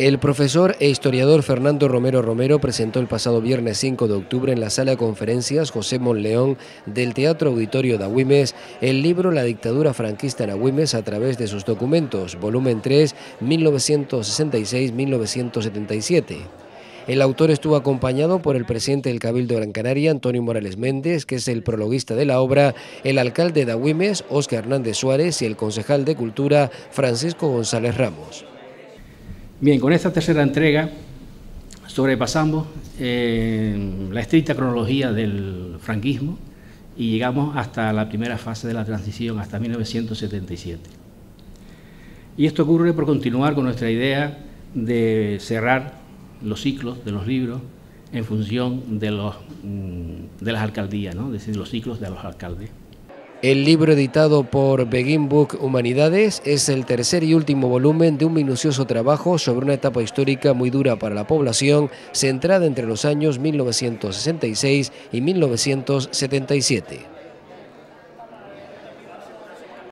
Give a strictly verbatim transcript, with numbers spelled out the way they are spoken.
El profesor e historiador Fernando Romero Romero presentó el pasado viernes cinco de octubre en la sala de conferencias José Monleón del Teatro Auditorio de Agüimes el libro La dictadura franquista en Agüimes a través de sus documentos, volumen tres, mil novecientos sesenta y seis a mil novecientos setenta y siete. El autor estuvo acompañado por el presidente del Cabildo de Gran Canaria, Antonio Morales Méndez, que es el prologuista de la obra, el alcalde de Agüimes, Óscar Hernández Suárez, y el concejal de Cultura, Francisco González Ramos. Bien, con esta tercera entrega sobrepasamos eh, la estricta cronología del franquismo y llegamos hasta la primera fase de la transición, hasta mil novecientos setenta y siete. Y esto ocurre por continuar con nuestra idea de cerrar los ciclos de los libros en función de, los, de las alcaldías, ¿no? Es decir, los ciclos de los alcaldes. El libro editado por Begin Book Humanidades es el tercer y último volumen de un minucioso trabajo sobre una etapa histórica muy dura para la población, centrada entre los años mil novecientos sesenta y seis y mil novecientos setenta y siete.